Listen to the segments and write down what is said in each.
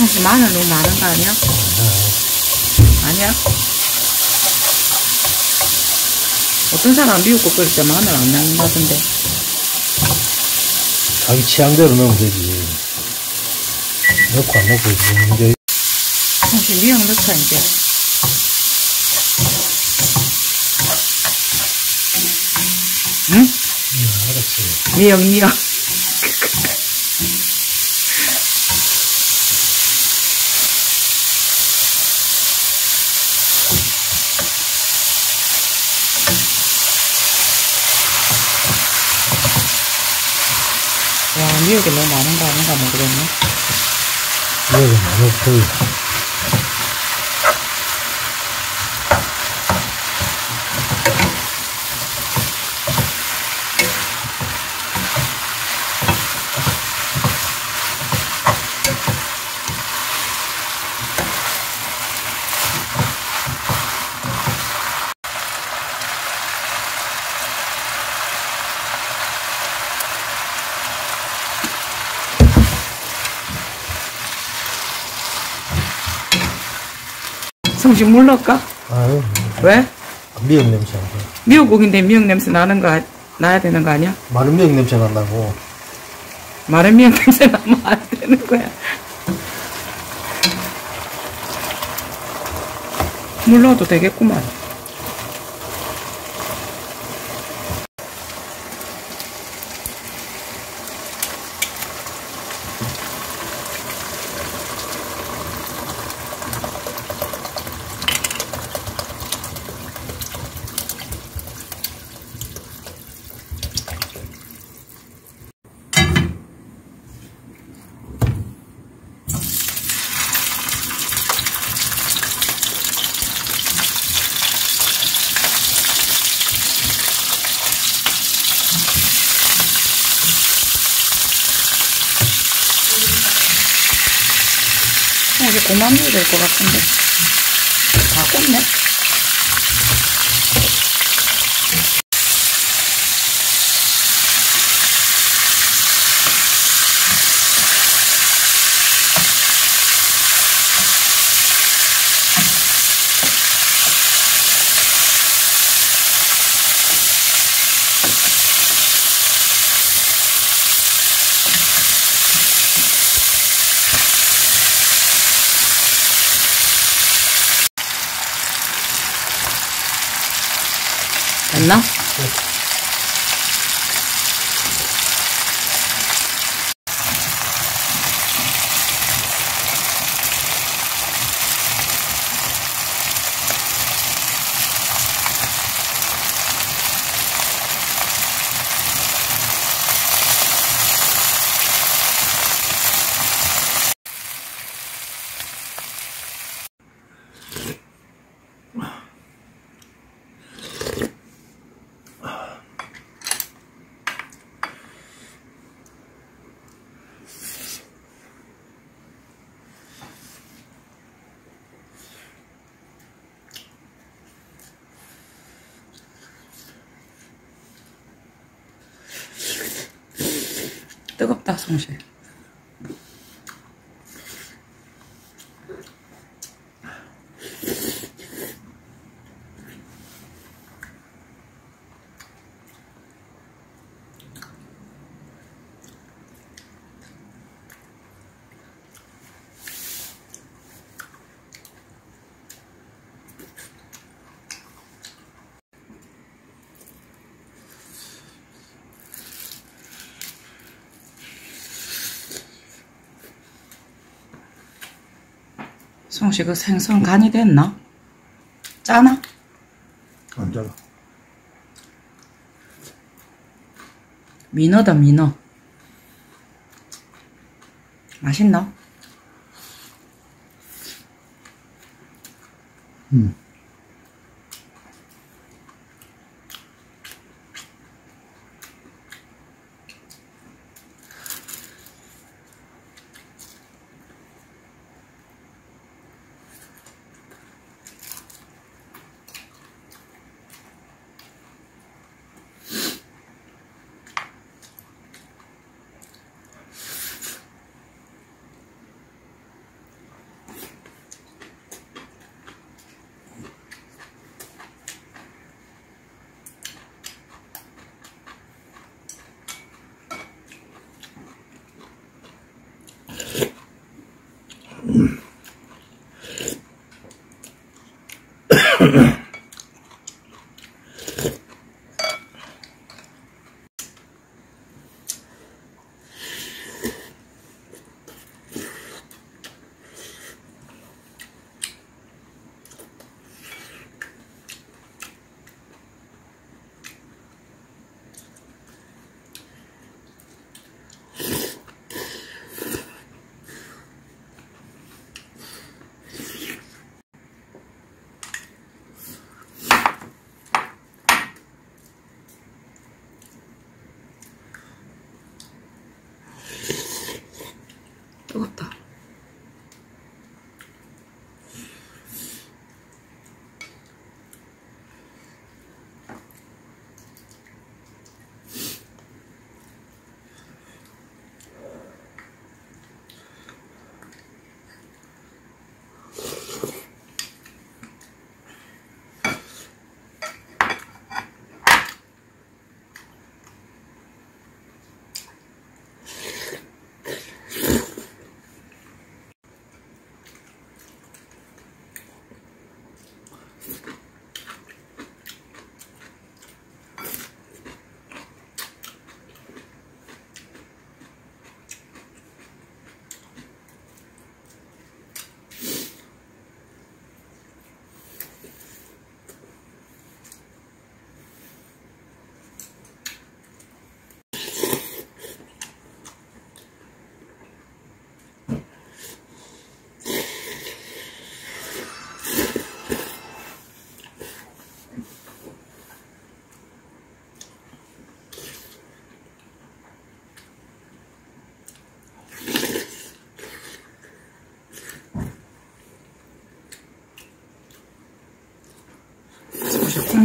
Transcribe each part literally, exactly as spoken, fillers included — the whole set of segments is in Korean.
혹시 마늘 너무 많은 거 아니야? 아니야? 어떤 사람은 미역국 끓일 때 마늘 안 넣는다던데. 자기 취향대로 넣으면 되지. 넣고 안 넣고 있는 게. 혹시 미역 넣자 이제. 응? 응, 알았어. 미역 미역. 와, 미역이 너무 많은 거 아닌가 모르겠네. 미역은 너무 보여. 성식 물 넣을까? 아유. 왜? 미역 냄새 안 나. 미역국인데 미역 냄새 나는 거, 나야 되는 거 아니야? 마른 미역 냄새 난다고. 마른 미역 냄새 나면 안 되는 거야. 물 넣어도 되겠구만. 이제 그만 넣어야 될 것 같은데. 다 꽂네. 됐나? 네. 뜨겁다, 송실. 송씨 그 생선 간이 됐나? 짜나? 안 짜나. 민어다 민어. 맛있나? 음.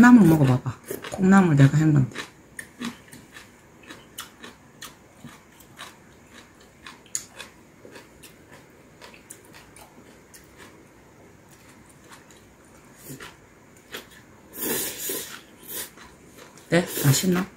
콩나물 먹어봐봐. 콩나물 내가 한 건데. 네? 맛있나?